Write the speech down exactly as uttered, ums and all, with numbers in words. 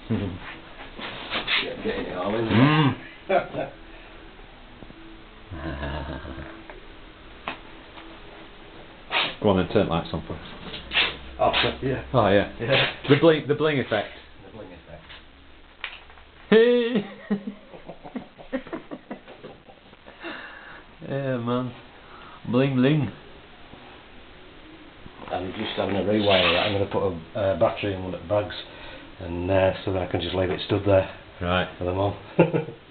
Getting it all in Mm. Go on then, turn lights on first. Oh, yeah. Oh yeah. Yeah. The bling, the bling effect. The bling effect. Hey. Yeah, man. Bling bling. I'm just having a rewire that. I'm going to put a uh, battery in one of the bags, and uh, so then I can just leave it stood there Right. for the moment.